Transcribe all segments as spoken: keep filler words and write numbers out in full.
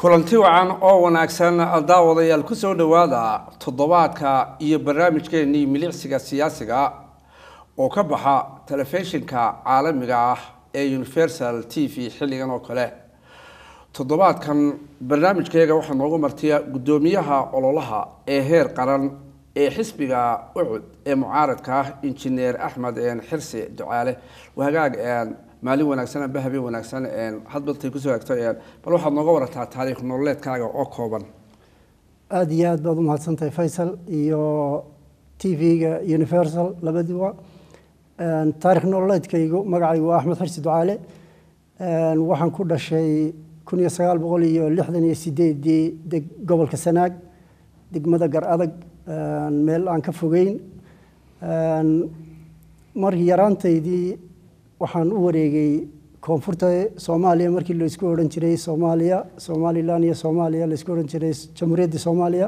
kulanti wacan oo wanaagsan daawadayaal ku soo dhawaada toddobaadka iyo barnaamijkeennii milicsiga siyaasiga oo ka baxa telefishinka caalamiga ah ee Universal T V xilligan oo kale toddobaadkan barnaamijkeega waxaa noogu martiya gudoomiyaha ololaha ee heer qaran ee xisbiga ucud ee mucaaradka ah injineer Axmed Xirsi Ducaale wahagaag maalin wanaagsan bahabi wanaagsan een hadbaltay ku soo agtay bal waxaad nooga warataa taariikh nololeedkaaga oo kooban aad iyo aad baad u mahadsantahay Faisal iyo T V-ga Universal labadiba een taariikh nololeedkaygu magacaygu waa Axmed Xirsi Ducaale een waxaan ku dhashay kun iyo sagaal boqol iyo lixdan iyo sideed deg gobolka Sanaag degmada Gar adag een meel aan ka fogeyn een mar yaraantaydii waxaan u wareegay koonfurta Soomaaliya markii la isku oran jiray Soomaaliya Somaliland iyo Soomaaliya la isku oran jiray Jamhuuriyadda Soomaaliya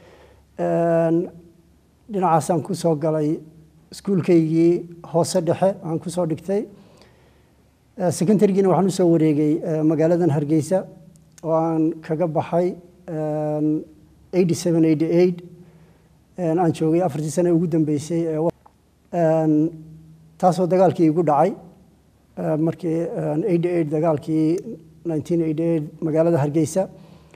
een dhinacaas aan ku soo galay iskuulkaygii hoose dhexe aan ku soo dhigtay secondary-gina waxaan u soo wareegay magaaladan Hargeysa oo aan kaga baxay eighty-seven eighty-eight een aan joogay afartii sano ugu dambeysay een taasoo dagaalkii igu dhacay markii eighty-eight dagaalkii nineteen eighty-eight magaalada Hargeysa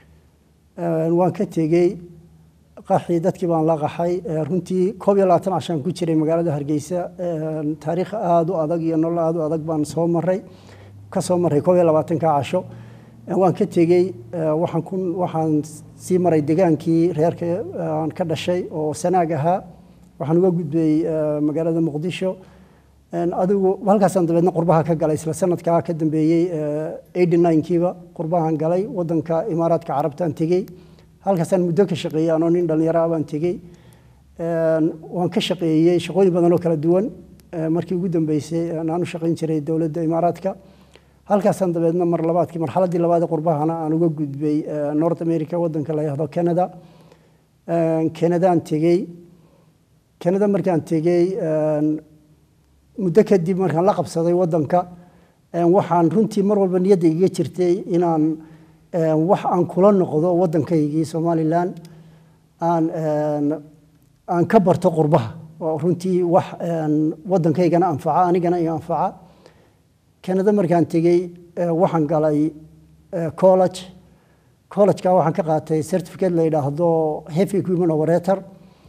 waan ka tegay qaxii dadkii baan la qaxay runtii koob iyo labaatan cashan ku jiray magaalada Hargeysa taariikh aad u adag iyo nolol aad u adag baan soo maray ka soo maray koob iyo labaatan ka casho waan ka tegay waxaan ku waxaan sii maray degaankii reerka aan ka dhashay oo Sanaag ahaa waxaan uga gudbay magaalada Muqdisho een adigu halkaas aan dabeedna qurbaha ka galay isla sanadka ka dambeeyay eighty-nine kiiba qurbahan galay wadanka Imaaraadka Carabta aan tagay halkaas aan muddo ka shaqeeyay anoo nin dhalinyaro ah baan tagay een waan ka shaqeeyay shaqooyin badan oo kala duwan markii ugu dambeysay aan u shaqeyn jiray dawladda Imaaraadka halkaas aan dabeedna mar labaadkii marxaladii labaad ee qurbahana aan uga gudbay North America wadanka la yiraahdo Canada een Canada aan tagay Canada markaan tagay een muddo kadib markaan la qabsaday wadanka een waxaan runtii mar walba niyadda iga jirtay inaan een wax aan kula noqdo wadankaygii Somaliland aan een aan ka barto qurbaha oo runtii wax een wadankaygana anfaca anigana iyo anfaca Canada markaan tagay waxaan galay college college-ka waxaan ka qaatay certificate la yiraahdo heavy equipment operator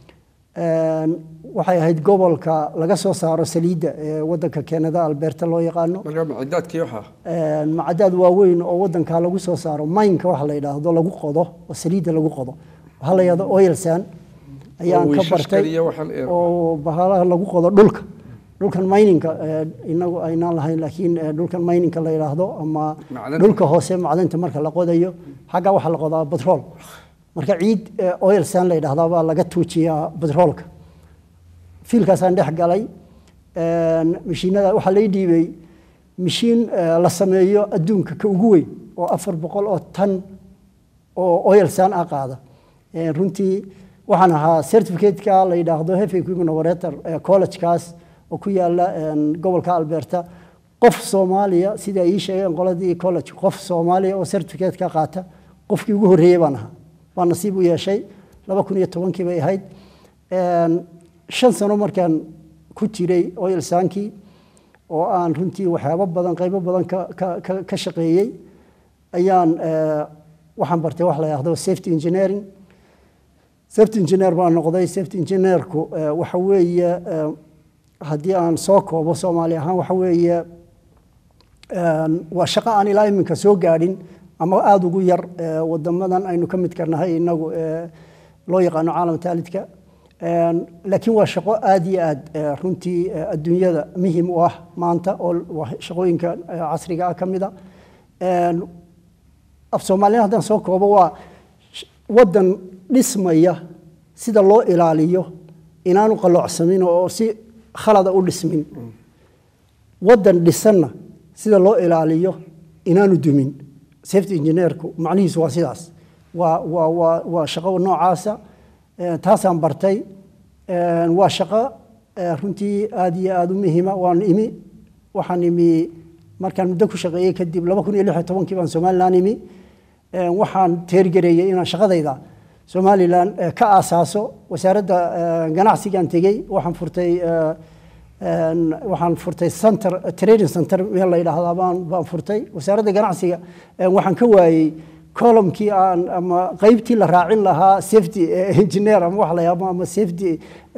een waxay ahayd gobolka laga soo saaro saliida ee wadanka Canada Alberta loo yaqaano marka macdadkii waxa een macdad waaweyn oo wadanka lagu soo saaro mine-ka waxa la yiraahdo lagu qodo oo saliida lagu qodo waxa la yiraahdo oil sand ayaan ka bartay oo bahalaha lagu qodo dhulka dhulkan mining-ka inagu aynaan lahayn laakiin dhulkan mining-ka la yiraahdo ama dhulka hoose macdanta marka la qodayo xaga waxa la qodaa petrol marka ciid oil sand la yiraahdo baa laga tuujiyaa petrolka fiilkaas aan dhex galay een mashiinada waxa la dhiibay mashiin la sameeyo adduunka ka ugu weyn oo afar boqol oo tan oo oil sand ah qaada een runtii waxaan ahaa certificate-ka la yiraahdo heavy equipment operator college-kaas oo ku yaala een gobolka Alberta qof Soomaaliya sida ay sheegeen qoladii college qof Soomaaliya oo certificate-ka qaata qofkii ugu horeeyay baan ahaa waan nasiib u yeeshay laba kun iyo toban kii bay ahayd een shan sano markaan ku jiray oil sand-kii oo aan runtii waxyaabo badan qaybo badan ka ka ka shaqeeyay ayaan waxaan bartay wax la yiraahdo safety engineering safety engineer baan noqday safety engineer-ku waxa weeye haddii aan soo koobo Soomaali ahaan waxa weeye een waa shaqo aan ilaa iminka soo gaadhin ama aad ugu yar wadamadan aynu ka mid karnahay inagu loo yaqaano caalamka taalidka een laakiin waa shaqo aad iyo aad runtii adduunyada muhiim u ah maanta oo shaqooyinka casriga ah kamida een af Soomaaliya haddaan soo koobo waa wadan dhismaya sida loo ilaaliyo inaanu qalloocsamin oo si khalada u dhismin wadan dhisana sida loo ilaaliyo inaanu dumin safety engineer-ku macnihiisu waa sidaas waa waa waa shaqo noocaasa taasaan bartay waa shaqo runtii aad iyo aad u muhiima waan imi waxaan imi markaan muddo ku shaqeeyay kadib laba kun iyo lix iyo toban kii baan Somaliland imi waxaan teergareeyay inaan shaqadayda Somaliland ka aasaaso wasaaradda ganacsiga aan tegay waxaan furtay waxaan furtay center trading center meel la yiraahdo baan baan furtay wasaaradda ganacsiga waxaan ka waayay columnkii aan ama qaybtii la raacin lahaa safety engineer ama wax la yiraahdo ama safety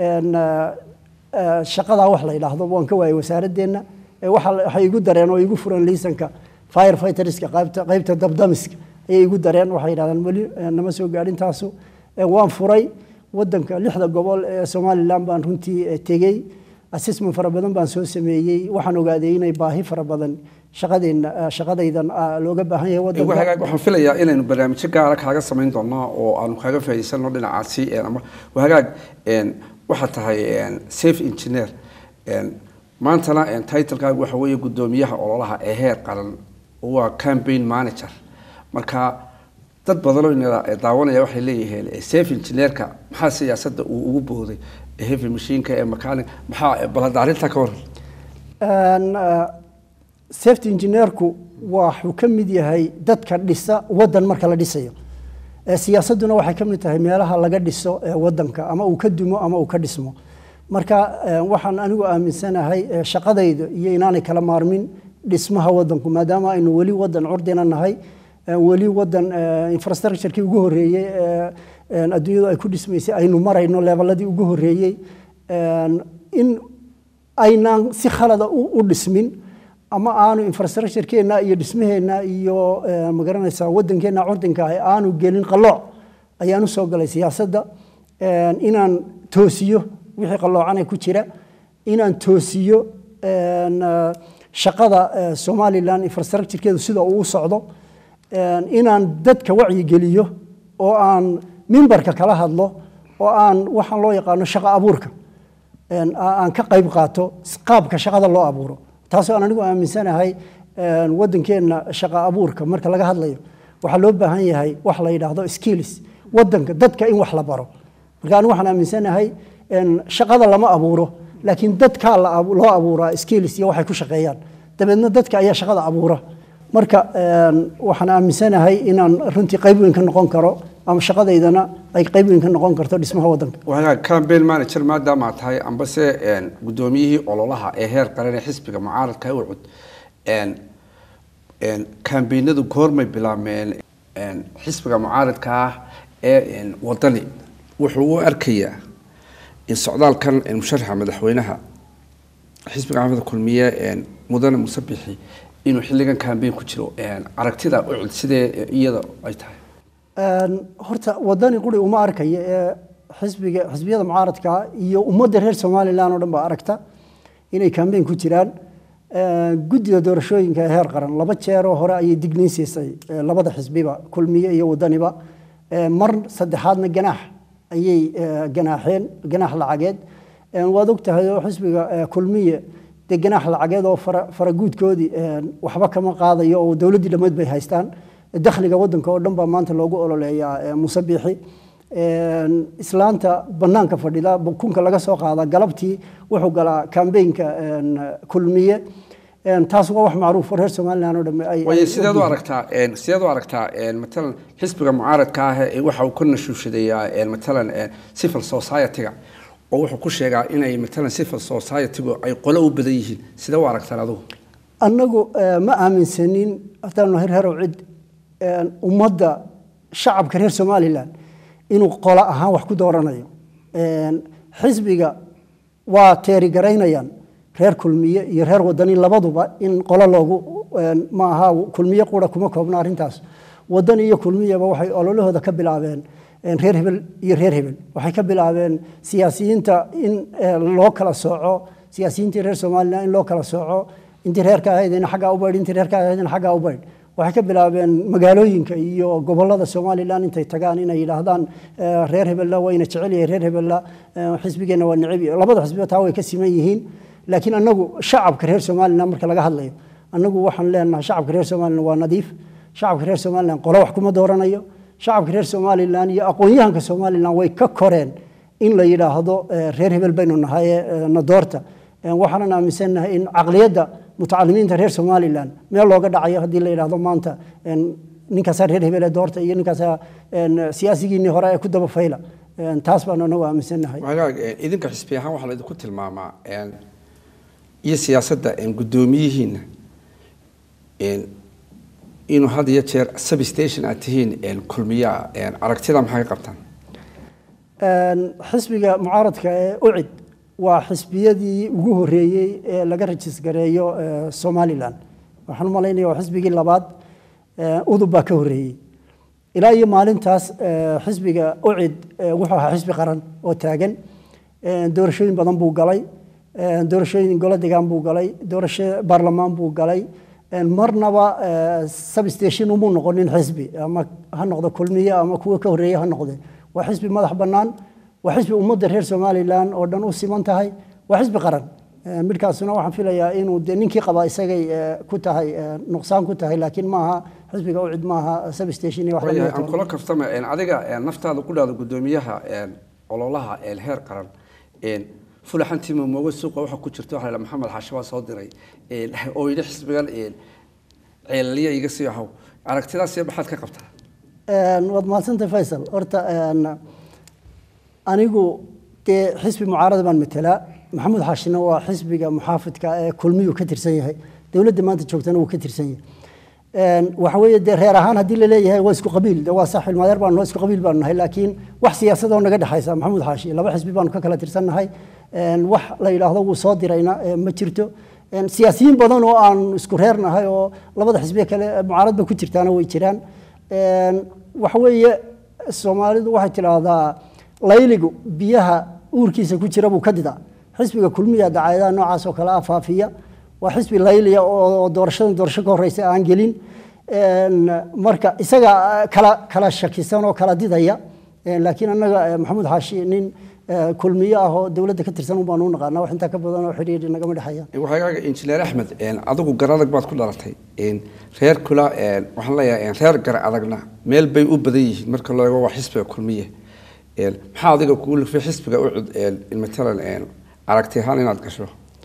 shaqada wax la yiraahdo waan ka waayay wasaaraddeena waxa waxay igu dareen oo igu furan liisanka firefighterska qaybta qaybta dabdamiska ay igu dareen waxay yiraahdaan wali nama soo gaarin taasu waan furay wadanka lixda gobol ee Somaliland baan runtii tegay assessment fara badan baan soo sameeyay waxaan ogaaday inay baahi fara badan shaqadeena shaqadaydan looga baahan yahay wadanka waxaan filayaa inaynu barnaamijyo gaar ah kaaga sameyn doono oo aan kaaga faa'iideysano dhinacaasi ama wahagaag een waxa tahay een safe engineer een maantana een title-kaagu waxa weeye gudoomiyaha ololaha ee heer qaran waa campaign manager marka dad badan oo inay daawanaya waxay leeyihiin safe engineer-ka maxaa siyaasadda uu ugu booday heavy machine-ka ee mechanic maxaa baladaarinta ka waran een safety engineer-ku wuxuu ka mid yahay dadka dhisa wadan marka la dhisayo siyaasaduna waxay ka mid tahay meelaha laga dhiso wadanka ama uu ka dumo ama uu ka dhismo marka waxaan anigu aaminsanahay shaqadayda iyo inaanay kala maarmin dhismaha wadanku maadaama aynu wali wadan curdina nahay wali wadan infrastructure-kii ugu horeeyay adduunyadu ay ku dhismaysay aynu marayno leveladii ugu horeeyay in aynaan si khalada u dhismin ama aanu infrastructure-keena iyo dhismaheena iyo magaranaysa wadankeena curdinka ah aanu gelin qalooc ayaan u soo galay siyaasadda inaan toosiyo wixii qaloocanay ku jira inaan toosiyo shaqada Somaliland infrastructure-keedu sida uu u socdo inaan dadka wacyi geliyo oo aan memberka kala hadlo oo aan waxaan loo yaqaan shaqo abuurka aan ka qayb qaato qaabka shaqada loo abuuro taasoo aan anigu aaminsanahay wadankeena shaqo abuurka marka laga hadlayo waxa loo baahan yahay wax la yiraahdo skills wadanka dadka in wax la baro marka anigu waxaan aaminsanahay shaqada lama abuuro laakiin dadka loo abuuraa skills iyo waxay ku shaqeeyaan dabeedna dadka ayaa shaqada abuura marka waxaan aaminsanahay inaan runtii qayb weyn ka noqon karo ama shaqadeydana ay qayb weyn ka noqon karto dhismaha wadanka waxa campaign manager maadaama tahay ambase een gudoomiyihii ololaha ee heer qaran ee xisbiga mucaaradka ee ucud een een campaignadu goormay bilaabmeen een xisbiga mucaaradka ee een wadani wuxuu u arkayaa in socdaalkan in musharaxa madaxweynaha xisbiga caafimaadka kulmiye een mudane musabixi inuu xilligan campaign ku jiro een aragtida ucud sidee iyada ay tahay een horta wadani quri uma arkayo ee xisbiga xisbiyada mucaaradka iyo ummadda reer Somaliland oo dhan baa aragta inay campaign ku jiraan ee guddiga doorashooyinka heer qaran laba jeer oo hore ayay digniinsiisay labada xisbiba kulmiye iyo wadaniba mar saddexaadna ganaax ayay ganaaxeen ganaax lacageed waad ogtahay oo xisbiga kulmiye de ganaax lacageed oo faraguudkoodii waxba kama qaadayo oo dawladda dhammayd bay haystaan dakhliga wadanka oo dhan baa maanta loogu ololeeyaa musabixi islaanta banaanka fadhida kunka laga soo qaada galabtii wuxuu galaa campaignka kulmiye taas waa wax macruuf reer Somaliland oo dhan ay way sideed u aragtaa een sideed u aragtaa een matalan xisbiga mucaaradka ah ee waxa uu ku nashuushadeeyaa een matalan civil society-ga oo wuxuu ku sheegaa inay matalan civil society-gu ay qolo u badan yihiin sida u aragtaan adigu annagu ma aaminsanin aftaan heer heer cid ummadda shacabka reer Somaliland inuu qolo ahaan wax ku dooranayo xisbiga waa teerigareynayaan reer kulmiye iyo reer wadani labaduba in qolo loogu ma aha kulmiye qura kuma koobna arintaas wadani iyo kulmiyaba waxay ololahooda ka bilaabeen reer hebel iyo reer hebel waxay ka bilaabeen siyaasiyiinta in loo kala sooco siyaasiyiinta reer Somaliland in loo kala sooco intii reerka ahaydina xagga u baydh intii reerka ahaydina xagga u baydh waxay ka bilaabeen magaalooyinka iyo gobolada Somaliland intay tagaan inay yiraahdaan reer hebel waa ina jecel yahay reer hebel xisbigeena waa nicib labada xisbiga taa way ka siman yihiin laakiin anagu shacabka reer Somaliland marka laga hadlayo anagu waxaan leenahay shacabka reer Somaliland waa nadiif shacabka reer Somaliland qolo wax kuma dooranayo shacabka reer Somaliland iyo aqoonyahanka Somaliland way ka koreen in la yiraahdo reer hebel baynu nahay na doorta waxaan aaminsanahay in aqliyada mutacalimiinta reer Somaliland meel looga dhacayo hadii la yiraahdo maanta ninkaasaa reer hebele doorta iyo ninkaasaa siyaasigiinii hore ee ku daba fayla taas baan anagu aaminsanahay idinka xisbi ahaan waxaa laydinku tilmaamaa iyo siyaasadda guddoomiyihiina inuu had iyo jeer substation aad tihiin kulmiyaa aragtida maxay qabtaan xisbiga mucaaradka ee ucid waa xisbiyadii ugu horeeyey ee laga rajis gareeyo Somaliland waxaan u malaynayaa waa xisbigii labaad udub baa ka horeeyey ilaa iyo maalintaas xisbiga ucid wuxuu ahaa xisbi qaran oo taagan doorashooyin badan buu galay doorashooyin golo deegaan buu galay doorasho baarlamaan buu galay marnaba substation uma noqonin xisbi ama ha noqdo kulmiye ama kuwa ka horeeya ha noqde waa xisbi madax bannaan waa xisbi ummadda reer Somaliland oo dhan u siman tahay waa xisbi qaran midkaasuna waxaan filayaa inuu de ninkii qaba isagay ku tahay nuqsaan ku tahay laakiin maaha xisbiga u cid maaha substation iyo wax la aan kula kaftama adiga naftaada ku dhaado gudoomiyaha ololaha heer qaran fulaxantii mooga suuqa waxa ku jirto waxa la Maxamed Xashaba soo diray oo yiri xisbigan ceeliya iga sii haw aragtidaas ee baxad ka qabtaa wad maasanta Faisal horta anigu te xisbi mucaarad baan matala Maxamed Xashina waa xisbiga muxaafidka ee kulmiyu ka tirsan yahay dawladda maanta joogtana uu ka tirsan yahay een waxa weeye de reer ahaan hadii la leeyahay waa isku qabiil waa sax ilmadeer baan noo isku qabiil baan nahay laakiin wax siyaasad oo naga dhaxaysa Maxamed Xashi laba xisbi baan ka kala tirsanahay een wax la yiraahdo uu soo dirayna ma jirto een siyaasiyiin badan oo aan isku reernahay oo labada xisbi kale mucaaradba ku jirtaana way jiraan een waxa weeye Soomaalidu waxay tiraahdaa layligu biyaha uurkiisa ku jira buu ka didaa xisbiga kulmiya dacaayadaha noocaas oo kala afaafiya waa xisbi layliya oo doorashada doorasho ka horeysa aan gelin een marka isaga kala kala shakisan oo kala didaya laakiin anaga Maxamed Xashi nin kulmiye ah oo dawladda ka tirsan baan u naqaanaa wax inta ka badan oo xiriir naga midhaxaya waxaaga injineer Axmed een adigu garadag baad ku dhalatay een reer kula een waxaan leeyahay reer gar adagna meel bay u badan yihiin marka loo eego wax xisbiga kulmiye een maxaa adiga ku lafay xisbiga u cid een matalan een aragtiyahan inaad gasho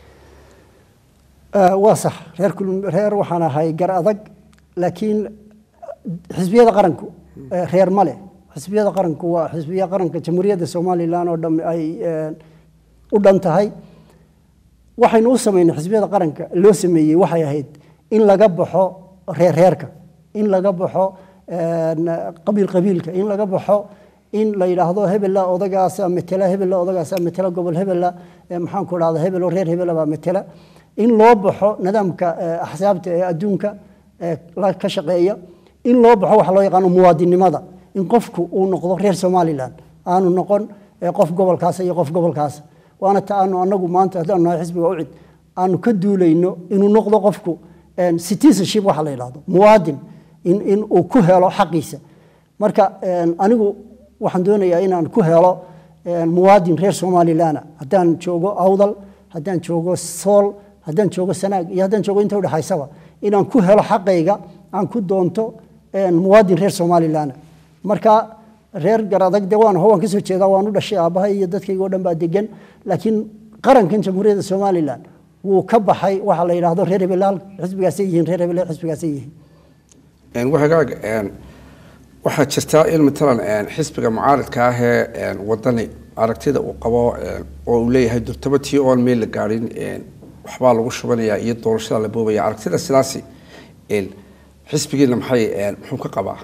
waa sax reer reer waxaan ahay gar adag laakiin xisbiyada qaranku reer male xisbiyada qaranku waa xisbiyada qaranka jamhuuriyadda Soomaaliland oo dham ay u dhan tahay waxaynu u sameeyay xisbiyada qaranka loo sameeyay waxay ahayd in laga baxo reer reerka in laga baxo qabiil qabiilka in laga baxo in la yiraahdo hebel odagaas metela hebel odagaas metela gobol hebel maxaan ku raada hebel oo reer hebel baa metela in loo baxo nidaamka axsaabta ee adduunka la ka shaqeeya in loo baxo waxa loo yaqaan muwaadinimada in qofku uu noqdo reer Somaliland aanu noqon qof gobolkaas iyo qof gobolkaas waana taanu anagu maanta hadaan nahay xisbiga u cid aanu ka duulayno inuu noqdo qofku citizenship waxa la yiraahdo muwaadin in in uu ku helo xaqiisa marka anigu waxaan doonayaa inaan ku helo muwaadin reer Somaliland hadaan joogo awdal hadaan joogo sool hadaan joogo sanaag iyo hadaan joogo inta u dhaxaysaba inaan ku helo xaqayga aan ku doonto muwaadin reer Somaliland marka reer garadag dawaan hawaan ka soo jeedaa waan u dhashay aabahay iyo dadkayga oo dhan baa degan laakiin qarankan jamhuuriyadda Somaliland wuu ka baxay waxa la yiraahdo reer hebel xisbigaas ay yihiin reer hebel xisbigaas ay yihiin een waxaaga een waxa jirta in matalan een xisbiga mucaaradka ah ee wadani aragtida uu qabo oo uu leeyahay durtabatii oo meel la gaarin een waxba lagu shubanayaa iyo doorashada la boobaya aragtida sidaasi een xisbigeena maxay een muxuu ka qabaa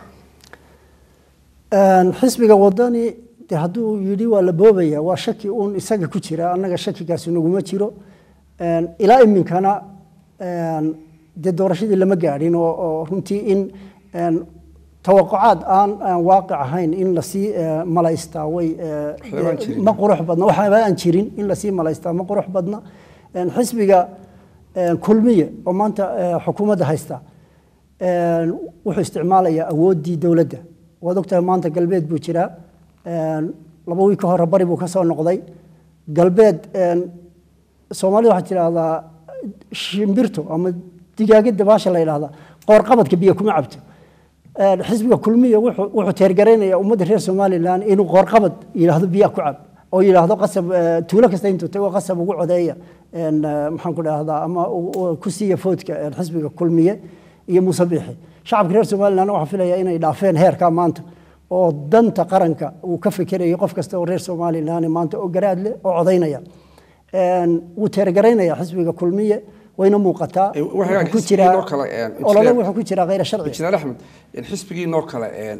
een xisbiga wadani de haduu yiri waa la boobaya waa shaki uun isaga ku jira anaga shakigaas inaguma jiro een ilaa iminkana een de doorashadii lama gaarin oo runtii in een توقعات آن واقع هين إن لسي ملايستا وي ما قروح بدنا وحنا أنشرين إن لسي ملايستا ما قروح بدنا حسبك كلمية وما أنت حكومة هايستا وحو استعمالية أودي دولة ودكتور ما أنت قلبيت بوشرا لبوي كهر بري بوكسر نقضي قلبيت سومالي واحد هذا شمبرتو أما دقيقة دباشة لا هذا قرقبت كبير كم عبته حزبك كلمية وحو تيرجرين يا أمد الرئيس Somaliland إنه قرقبت يلاحظ بيا كعب أو يلاحظ قصب تولك استين تتوه قصب وقعد هي إن محن كل هذا أما كسية فوتك حزبك كلمية iyo Muuse Biixi shacabka reer Soomaaliland waxa filaya inay dhaafeen heerka maanta oo danta qaranka uu ka fikirayo qof kasta oo reer Soomaaliland maanta oo garaad leh oo codaynaya een uu taageeraynaya xisbiga kulmiye wayna muuqataa ku jira kala een olole wuxuu ku jira غير sharci injineer Axmed in xisbigii noo kala een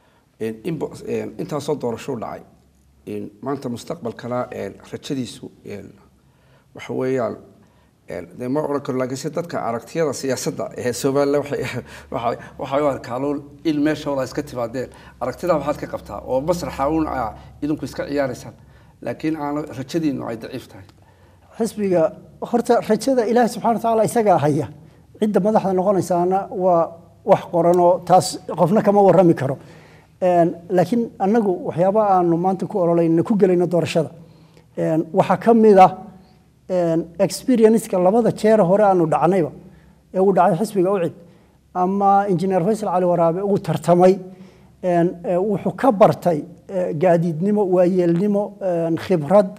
in inta soo doorasho dhacay in maanta mustaqbalkana een rajadiisu een waxa weeyaan een ma oran karo laakiin dadka aragtiyada siyaasadda ee Soomaaliland waxay waxay waxay arkaan in meesha wada iska timaadeen aragtida waxaad ka qabtaa oo masraxa uun ah idinku iska ciyaaraysan laakiin aan rajadiinu ay daciif tahay xisbiga horta rajada Ilaahay subhanahu wa ta'ala isaga haya cidda madaxda noqonaysaana waa wax qoran oo taas qofna kama warrami karo een laakiin anagu waxyaabo aanu maanta ku ololayna ku galayno doorashada een waxa kamid ah een experience-ka labada jeer hore aanu dhacnayba ee uu dhacay xisbiga u cid ama engineer Faisal Ali Waraabe uu tartamay een wuxuu ka bartay gaadiidnimo waayeelnimo khibrad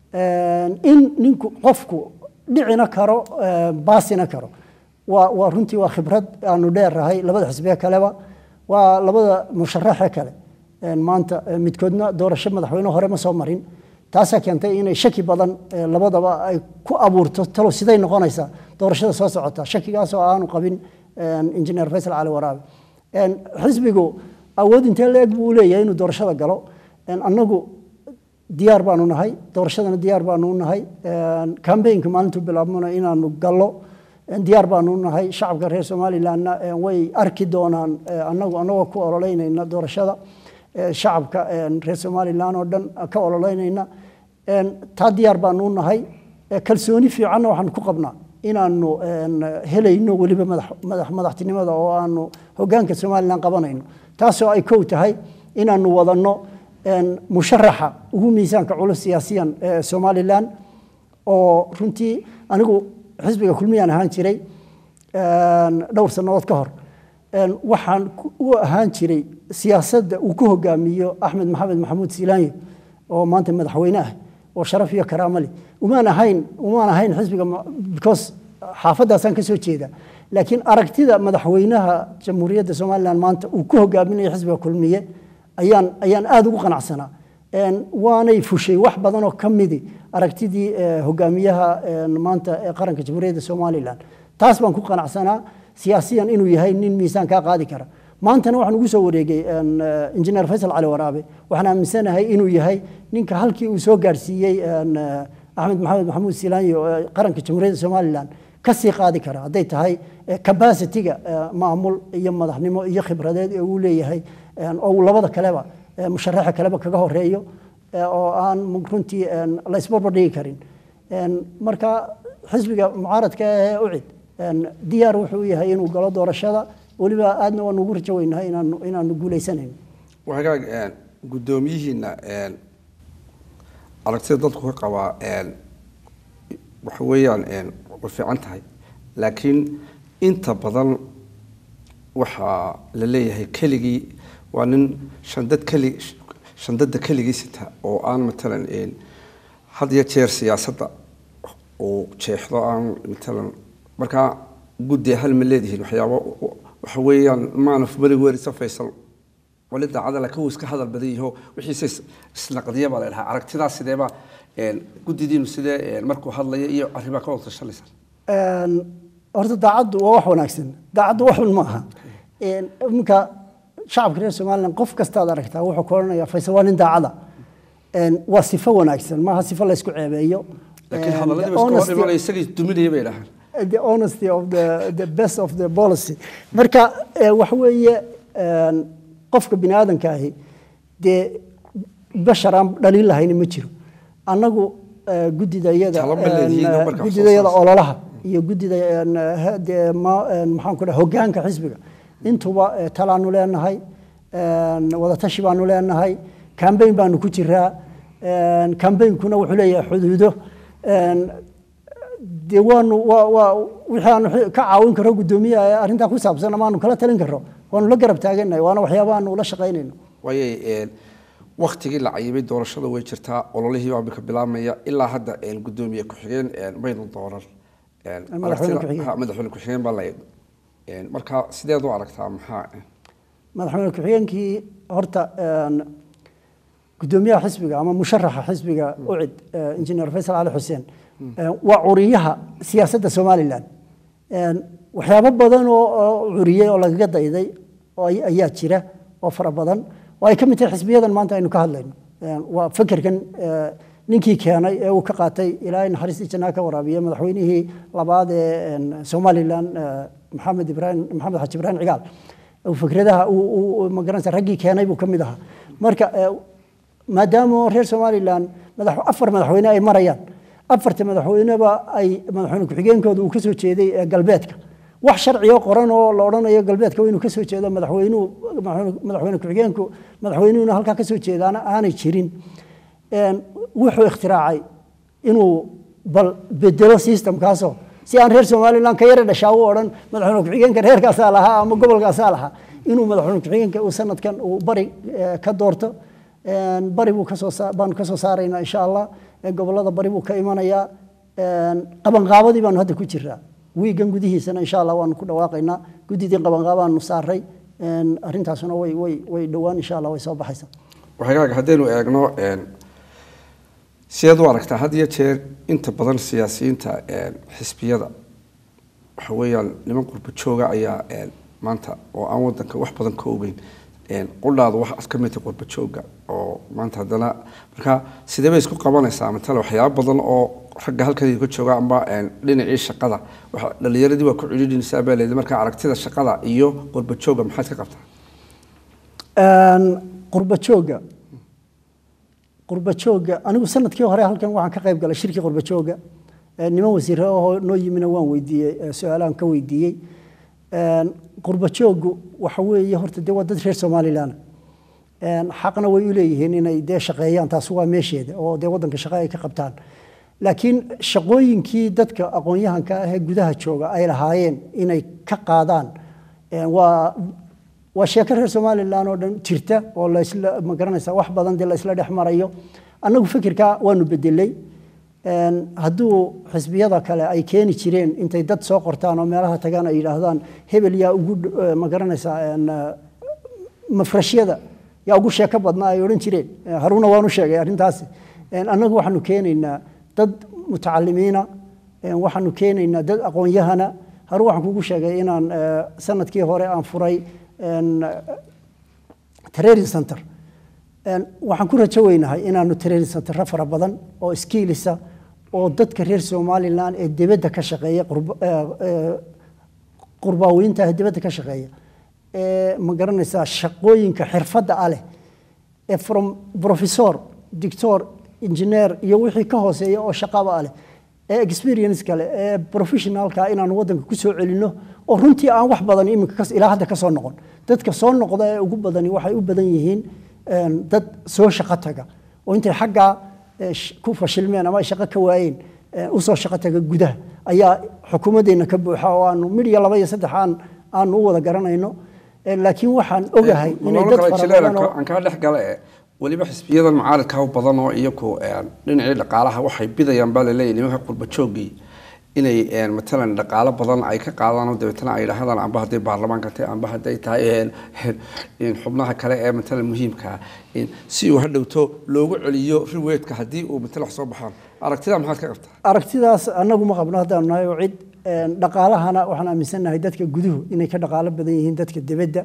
in ninku qofku dhicina karo baasina karo waa waa runtii waa khibrad aanu dheerahay labada xisbiga kaleba waa labada musharax kale een maanta midkoodna doorasho madaxweyne hore ma soo marin taas keentay inay shaki badan labadaba ay ku abuurto talo siday noqonaysa doorashada soo socota shakigaas oo aanu qabin engineer Faisal Ali Waraabe een xisbigu awood intee leeg buu leeyahay inuu doorashada galo een anagu diyaar baanu nahay doorashadana diyaar baanu nahay een campaign-ka maalintu bilaabmana inaanu gallo diyaar baanu nahay shacabka reer Soomaaliland way arki doonaan anagu anagu ku ololeynayna doorashada shacabka reer Soomaaliland oo dhan ka ololeynayna een ta diyaar baanu nahay kalsooni fiican waxaan ku qabnaa inaanu helayno waliba madax madax madaxtinimada oo aanu hoggaanka Soomaaliland qabanayno taasoo ay koow tahay inaanu wadano een musharaxa ugu miisaanka culus siyaasiyan Soomaaliland oo runtii anigu xisbiga kulmiyaan ahaan jiray een dhowr sanadood ka hor een waxaan u ahaan jiray siyaasadda uu ku hogaamiyo Axmed Maxamed Maxamuud Silaanyo oo maanta madaxweyne ah oo sharaf iyo karaamo leh uma ahayn uma ahayn xisbiga because xaafadaasan ka soo jeeda laakiin aragtida madaxweynaha jamhuuriyadda Soomaaliland maanta uu ku hogaaminayo xisbiga kulmiye ayaan ayaan aad ugu qanacsanaa een waanay fushay wax badan oo kamidi aragtidii hogaamiyaha maanta ee qaranka jamhuuriyadda Soomaaliland taas baan ku qanacsanaa siyaasiyan inuu yahay nin miisaan ka qaadi kara maantana waxaan ugu soo wareegay engineer Faisal Ali Waraabe waxaan aaminsanahay inuu yahay ninka halkii uu soo gaarsiiyay Axmed Maxamed Maxamuud Silaanyo qaranka jamhuuriyadda Soomaaliland ka sii qaadi kara haday tahay capacity-ga maamul iyo madaxnimo iyo khibradeed ee uu leeyahay oo labada kaleba musharaxa kaleba kaga horeeyo oo aan runtii la isbarbar dhigi karin marka xisbiga mucaaradka ee u cid diyaar wuxuu yahay inuu galo doorashada waliba aadna waan ugu rajaynahay inaan inaan guuleysanayno waxaa gudoomiyihiina aragtida dadku ka qaba waxa weeyaan way fiican tahay laakiin inta badan waxa la leeyahay keligii waa nin shandad keli shandada keligii sita oo aan matalan een had iyo jeer siyaasadda oo jeexdo aan matalan marka guddi hal maleedihiin waxyaabo waxa weeyaan maanaf bari weerisa Faisal walida cadala ka iska hadal badiyo wixii isla qadiya baa leeyahay aragtidaas sideeba een guddidiinu sidee markuu hadlayo iyo arrimaha ka wada shalaysan een horta daacadu waa wax wanaagsan daacadu wax ma aha een imka shacabka reer Soomaaliland qof kasta aad aragtaa wuxuu kooranayaa Faisal waa nin daacada een waa sifo wanaagsan ma aha sifo la isku ceebeeyo laakiin hadalladii isku hor isagii duminayay bay dhahaan the honesty of the the best of the policy marka wax weeye een qofka bini'aadanka ahi de basharan dhaliil lahayn ma jiro anagu gudidayada gudidayada ololaha iyo gudida maxaan ku dhahay hoggaanka xisbiga intuba talaanu leenahay wada tashi baanu leenahay campaign baanu ku jiraa campaign-kuna wuxuu leeyahay xuduudo de waanu waa wixii aanu ka caawin karo gudoomiyaha arrintaa ku saabsan ama aanu kala talin karo waanu la garab taaganahay waana waxyaabo aanu la shaqaynayno waayay waqtigii la cayimay doorashada way jirtaa ololihii baa ka bilaabmaya ilaa hadda gudoomiye ku xigeen maynu dooran madaxweyne ku xigeen baa la marka sideed u aragtaa maxaa madaxweyne ku-xigeenkii horta gudoomiyaha xisbiga ama musharaxa xisbiga ucid injineer Faysal Ali Xuseen waa curiyaha siyaasadda Soomaaliland waxyaabo badan oo curiyay oo laga dayday oo ayaa jira oo fara badan oo ay ka mid tahay xisbiyadan maanta aynu ka hadlayno waa fikirkan ninkii keenay ee uu ka qaatay ilaahay naxariistii jannaha ka waraabiye madaxweynihii labaad ee Soomaaliland maxamed ibraahim maxamed xaji ibraahim cigaal oo fikradaha uu magaranaysa raggii keenay buu ka mid ahaa marka maadaama reer Soomaaliland madax afar madaxweyne ay marayaan afarta madaxweyneba ay madaxweyne ku-xigeenkooda uu ka soo jeeday ee galbeedka wax sharci oo qoran oo la oranayo galbeedka inuu ka soo jeedo madaxweynuhu madaxweyne ku-xigeenku madaxweynuhuna halka ka soo jeedaana aanay jirin een wuxuu ikhtiraacay inuu bal bedelo systemkaasoo si aan reer Soomaaliland ka yara dhashaa u oran madaxweyne ku-xigeenka reerkaas lahaa ama gobolkaas lahaa inuu madaxweyne ku-xigeenka uu sanadkan uu bari ka doorto een bari buu ka soo baan ka soo saarayna insha Allah gobolada bari buu ka imanayaa een qaban qaabadii baan hadda ku jiraa wiigan gudihiisana insha Allah waan ku dhawaaqaynaa gudidii qaban qaabaan saaray een arintaasuna way way way dhawaan insha Allah way soo baxaysaa waxayga hadaynu eegno een siyadu aragtaa had iyo jeer inta badan siyaasiyiinta ee xisbiyada waxa weeyaan niman qurba jooga ayaa ee maanta oo aan wadanka wax badan ka ogeyn een qulaad wax aska mid qurba jooga oo maanta hadana marka sidee bay isku qabanaysaa matala waxyaabo badan oo ragga halkan ka jooga amba een dhinacii shaqada waxa dhalinyaradii waa ku cilidinaysaa beeleed marka aragtida shaqada iyo qurba jooga maxaad ka qabtaa een qurba jooga qurba jooga anigu sanadkii hore halkan waxaan ka qayb galay shirkii qurba jooga niman wasiir oo noo yimina waan weydiiyay su'aalaan ka weydiiyay een qurba joogu waxa weeye horta dee dad reer Soomaaliland een xaqna way u leeyihiin inay dee shaqeeyaan taas waa meesheeda oo dee wadanka shaqo ay ka qabtaan laakiin shaqooyinkii dadka aqoon-yahanka ah ee gudaha jooga ay lahaayeen inay ka qaadaan een waa waa sheeko reer Soomaaliland oo dhan jirta oo la isla ma garanaysa wax badan dee la isla dhex marayo anagu fikirka waanu bedelay een haduu xisbiyada kale ay keeni jireen intay dad soo qortaan oo meelaha tagaan ay yiraahdaan hebel yaa ugu ma garanaysa een mafrashyada yaa ugu sheeko badnaa ay oran jireen haruna waanu sheegay arintaas een anagu waxaanu keenaynaa dad mutacallimiina een waxaanu keenaynaa dad aqoon-yahana haru waxaan kugu sheegay inaan sanadkii hore aan furay een training center een waxaan ku rajaynahay inaanu training center fara badan oo skillisa oo dadka reer Soomaaliland ee dibadda ka shaqeeya qurbaawinta ee dibadda ka shaqeeya ee ma garanaysaa shaqooyinka xirfadda ah leh ee from professor doctor engineer iyo wixii ka hooseeya oo shaqaba leh ee experience kale ee professional ka inaan wadanka ku soo celino oo runtii aan wax badan iminka ka ilaa hadda ka soo noqon dadka soo noqda ee ugu badani waxay u badan yihiin dad soo shaqo taga oo intay xagga ku fashilmeen ama shaqo ka waayeen u soo shaqo taga gudaha ayaa xukuumadeena ka buuxa oo aanu midhiya laba iyo saddex aan aan u wada garanayno laakiin waxaan ogahay inay dad fara badan aan ka dhex galay waliba xisbiyadan mucaaradka u badan oo iyagu dhinacii dhaqaalaha waxay bidayaan baa leeyahay nimanka qurba joogay inay een matalan dhaqaale badan ay ka qaadaan oo dawladna ay raadaan amba haday baarlamaanka tahay amba haday tahay in xubnaha kale ee matalan muhiimka in si uu hadhowto loogu celiyo riweedka hadii uu matalan soo baxaan aragtida maxaad ka qabtaa aragtidaas anagu ma qabno hadaan nahay cid dhaqaalahana waxaan aaminsanahay dadka guduhu inay ka dhaqaale badan yihiin dadka dibadda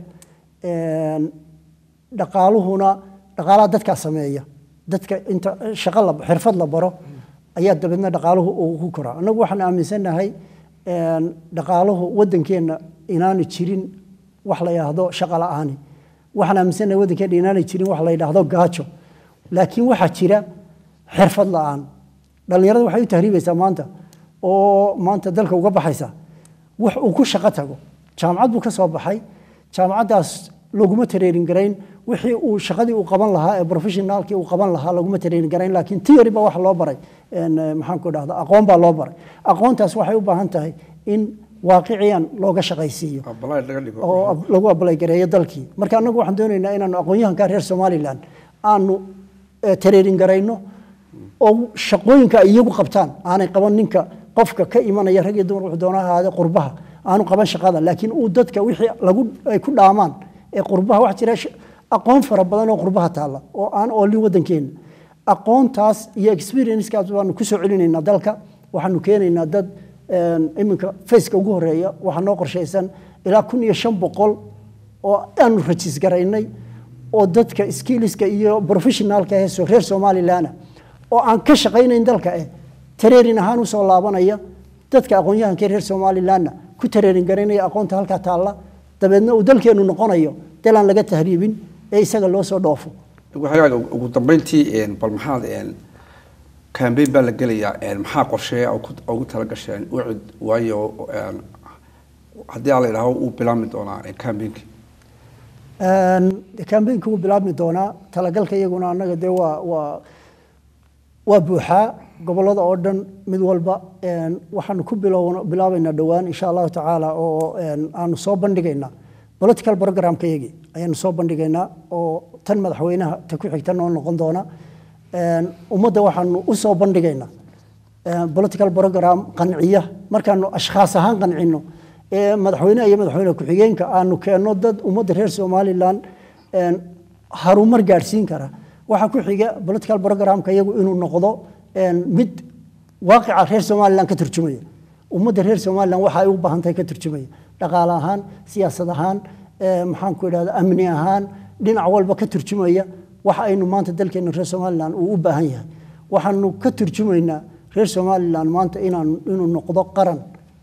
een dhaqaaluhuna dhaqaalaha dadka sameeya dadka inta shaqo la xirfad la baro ayaa dabadna dhaqaaluhu uu ku koraa anagu waxaan aaminsanahay een dhaqaaluhu wadankeena inaanu jirin wax la yiraahdo shaqo la'aan waxaan aaminsanahay wadankeena inaanu jirin wax la yiraahdo gaajo laakiin waxa jira xirfad la'aan dhalinyaradu waxay u tahriibaysaa maanta oo maanta dalka uga baxaysa wax uu ku shaqo tago jaamacad buu ka soo baxay jaamacadaas laguma tareerin garayn wixii uu shaqadii uu qaban lahaa ee professionalkii uu qaban lahaa laguma tareerin garayn laakiin theory ba wax loo baray een maxaan ku dhahdaa aqoon baa loo baray aqoontaas waxay u baahan tahay in waaqiciyan looga shaqaysiiyo oo lagu apply gareeyo dalkii marka anagu waxaan doonaynaa inaanu aqoon-yahanka reer Soomaaliland aanu tareerin garayno oo shaqooyinka iyagu qabtaan aanay qaban ninka qofka ka imanaya rag iyo dumar wuxuu doonaa ahaade qurbaha aanu qaban shaqada laakiin uu dadka wixii lagu ay ku dhaamaan ee qurbaha wax jira aqoon fara badan oo qurbaha taala oo aan oolin wadankeena aqoontaas iyo experience-kaas waanu ku soo celinaynaa dalka waxaanu keenaynaa dad iminka faceka ugu horeeya waxa noo qorshaysan ilaa kun iyo shan boqol oo aanu rajis garaynay oo dadka skillska iyo professionalka ee soo reer Soomaaliland oo aan ka shaqaynayn dalka ee tareerin ahaan u soo laabanaya dadka aqoon-yahanka reer Soomaaliland ku tareerin garanaya aqoonta halka taala dabeedna uu dalkeenu noqonayo dalaan laga tahriibin ee isaga loo soo dhoofo waxaa ugu dambeyntii bal maxaad campaign baa la gelayaa maxaa qorsheeya oo ugu tala gasheen ucid waayo haddii aan la idhaaho uu bilaabmi doonaa campaign campaign-ku wuu bilaabmi doonaa talagalka iyaguna annaga dee waa waa waa buuxaa gobollada oo dhan mid walba waxaanu ku bilaabaynaa dhowaan insha allahu tacaala oo aanu soo bandhigaynaa political programka iyagii ayaanu soo bandhigaynaa oo tan madaxweynaha ta ku xigta noo noqon doona ummadda waxaanu u soo bandhigaynaa political program qanciya markaanu ashkhaas ahaan qancino ee madaxweynaha iyo madaxweyne ku-xigeenka aanu keenno dad ummadda reer Somaliland harumar gaarsiin kara waxa ku xiga political programka iyagu inuu noqdo mid waaqica reer Somaliland ka turjumaya ummadda reer Somaliland waxa ay u baahan tahay ka turjumaya dhaqaale ahaan siyaasad ahaan maxaan ku idhahdaa amni ahaan dhinac walba ka turjumaya waxa aynu maanta dalkeena reer Somaliland uu u baahan yahay waxaanu ka turjumaynaa reer Somaliland maanta inaan inuu noqdo qaran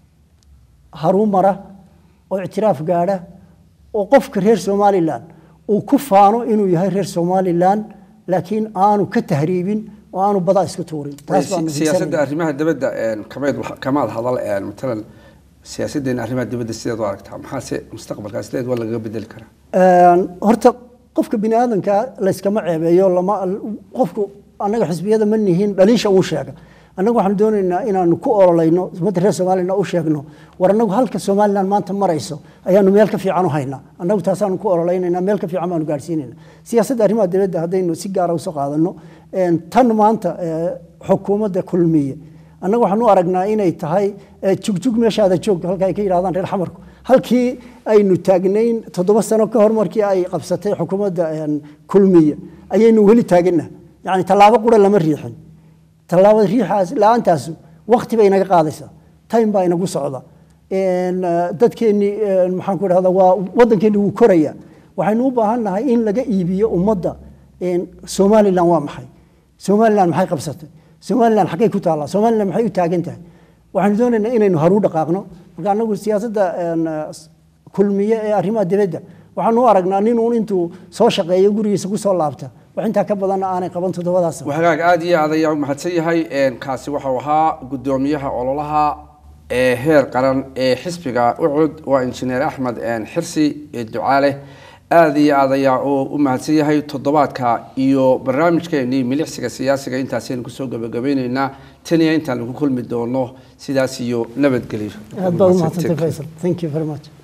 harumara oo ictiraaf gaara oo qofka reer Somaliland uu ku faano inuu yahay reer Somaliland laakiin aanu ka tahriibin oo aanu badaa isku tuurin taas baa siyaasadda arrimaha dibadda kamaad kamaad hadal ee matalan siyaasadda arrimaha dibadda sideed u aragtaa maxaa se mustaqbalka sideed waa laga bedeli karaa horta qofka bini aadanka la iskama ceebeeyo lama qofku anaga xisbiyada ma nihiin dhaliisha uu sheega anagu waxaan doonaynaa inaanu ku ololayno ummadda reer Somaliland u sheegno war anagu halka Somaliland maanta marayso ayaanu meel ka fiican u haynaa anagu taasaanu ku ololaynaa meel ka fiican baanu gaarsiinayna siyaasadda arrimaha dibadda haddaynu si gaar ah u soo qaadano tan maanta xukuumadda kulmiye anagu waxaan u aragnaa inay tahay jugjug meeshaada joog halka ay ka yiraahdaan reer xamarku halkii aynu taagnayn toddoba sano ka hor markii ay qabsatay xukuumadda kulmiye ayaynu weli taagnaa yani talaabo qura lama riixin talaabada riixaas laantaas waqti bay naga qaadaysaa time baa inagu socda een dadkeeni maxaan ku raahdaa waa wadankeeni uu koraya waxaynu u baahannahay in laga iibiyo ummadda een Somaliland waa maxay Somaliland maxay qabsatay Somaliland xaqay ku taala Somaliland maxay u taagan tahay waxaan doonaynaa inaynu haru dhaqaaqno marka anagu siyaasadda kulmiye ee arrimaha dibadda waxaan u aragnaa nin uu intuu soo shaqeeyo gurigiisa ku soo laabta waxinta ka badan aanay qaban toddobadaas waxaag aad iyo aad ayaa mahadsan yahay een kaasi waxa uu ahaa gudoomiyaha ololaha ee heer qaran ee xisbiga ucud waa injineer Axmed een Xirsi ee Ducaale aad iyo aad ayaa u mahadsan yahay toddobaadka iyo barnaamijkeennii milicsiga siyaasiga intaas aynu ku soo gabagabeynayna tan iyo intaan ku kulmi doono sidaas iyo nabadgelyo aad baad u mahadsantahay Faisal thank you very much